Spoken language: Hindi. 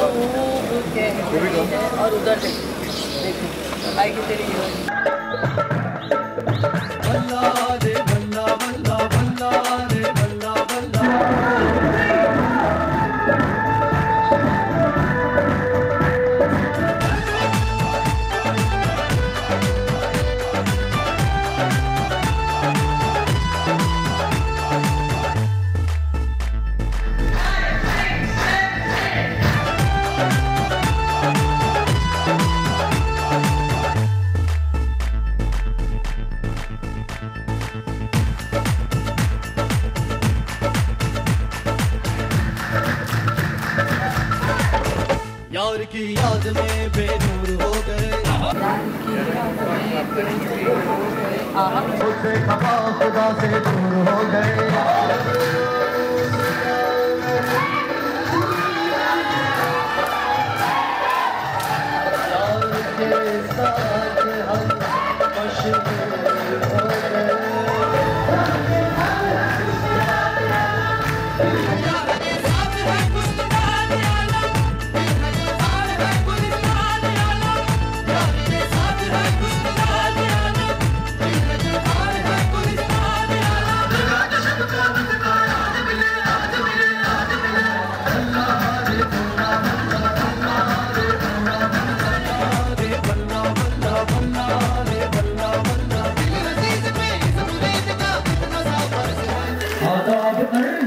और उधर देखो आएगी तेरी हीरोइन। बल्ला रे बल्ला बल्ला बल्ला रे बल्ला बल्ला। यार की याद में बेनूर हो गए, उससे खफा खुदा से दूर हो गए। यार के साथ हम मशहूर हो गए। आदाब